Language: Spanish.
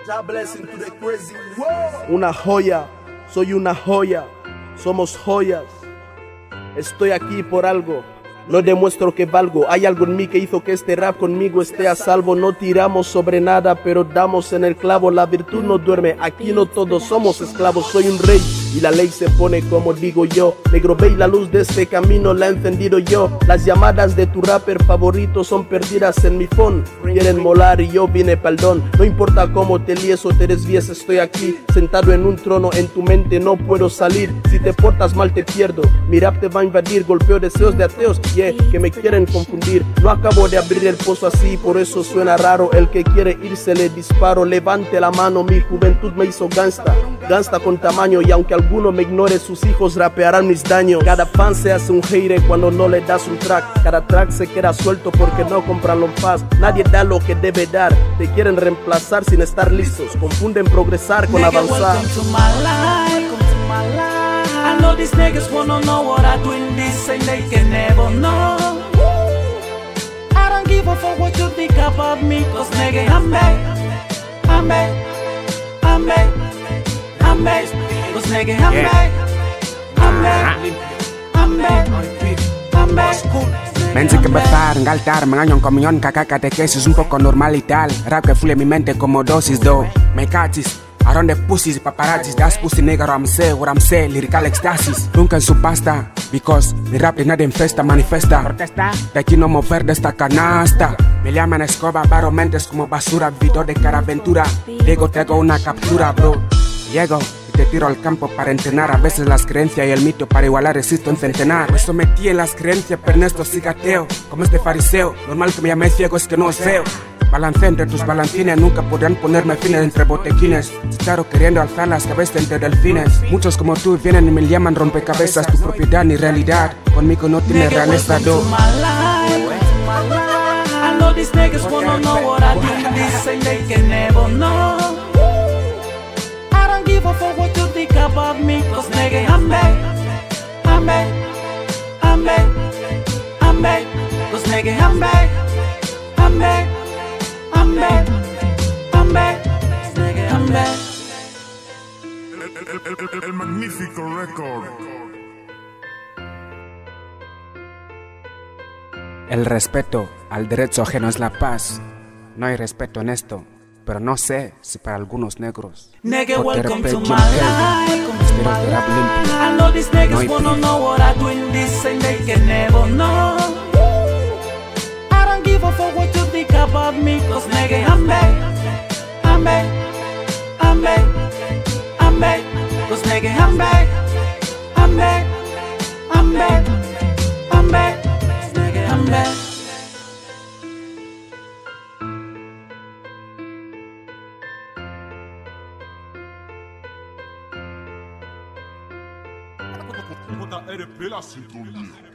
Una joya, soy una joya, somos joyas. Estoy aquí por algo, no demuestro que valgo. Hay algo en mí que hizo que este rap conmigo esté a salvo. No tiramos sobre nada, pero damos en el clavo. La virtud no duerme, aquí no todos somos esclavos. Soy un rey y la ley se pone como digo yo. Negro, ve, la luz de este camino la he encendido yo. Las llamadas de tu rapper favorito son perdidas en mi phone. Quieren molar y yo vine pa'l-don. No importa cómo te líes o te desvíes, estoy aquí sentado en un trono, en tu mente no puedo salir. Si te portas mal te pierdo, mi rap te va a invadir. Golpeo deseos de ateos, que me quieren confundir. No acabo de abrir el pozo así, por eso suena raro. El que quiere irse le disparo. Levante la mano, mi juventud me hizo gangsta, gangsta con tamaño. Y aunque alguno me ignore, sus hijos rapearán mis daños. Cada fan se hace un hater cuando no le das un track. Cada track se queda suelto porque no compran los fast. Nadie da lo que debe dar, te quieren reemplazar sin estar listos. Confunden progresar con avanzar. I know these niggas wanna know what I do in this and they can never know. I don't give a fuck what you think about me, cause nigga I'm back, I'm back, I'm back, I'm back, cause nigga I'm back, I'm back, I'm back, I'm back. Pensé que empezar en galtar, me engaño en comunión, caca, catequesis, un poco normal y tal. Rap que fluye en mi mente como dosis, do. Me cachis. Around the pussies, paparazzis, that's pussy nigga, what I'm saying, lyrical ecstasis. Nunca en su pasta, because mi rap es nada infesta, manifesta. Protesta, de aquí no mover de esta canasta. Me llaman escoba, paro mentes como basura, video de caraventura. Digo, te hago una captura, bro. Llego y te tiro al campo para entrenar. A veces las creencias y el mito para igualar existo en centenar. Me sometí en las creencias, pero en esto cigateo. Como este fariseo, normal que me llame ciego, es que no es feo. Balancé entre tus balancines, nunca podrán ponerme fines entre botequines. Claro, queriendo alzar las cabezas entre delfines. Muchos como tú vienen y me llaman rompecabezas. Tu propiedad ni realidad, conmigo no tiene realeza, do. I know these niggas wanna know what I do in this and they can never know. I don't give a fuck what you think about me, cause nigga I'm back, I'm back, I'm back, I'm back, cause nigga I'm back, I'm back, I'm back, I'm back, nigga I'm back. El magnífico récord. El respeto al derecho ajeno es la paz. No hay respeto en esto, pero no sé si para algunos negros. Nigga, welcome to my life. I know these niggas wanna know what I do in this and they can never know. I don't give a fuck what you think about me, cause nigga I'm back, I'm back, I'm back, I'm back, cause nigga I'm back, I'm back, I'm back, I'm back, nigga I'm back. JRP la sintonía.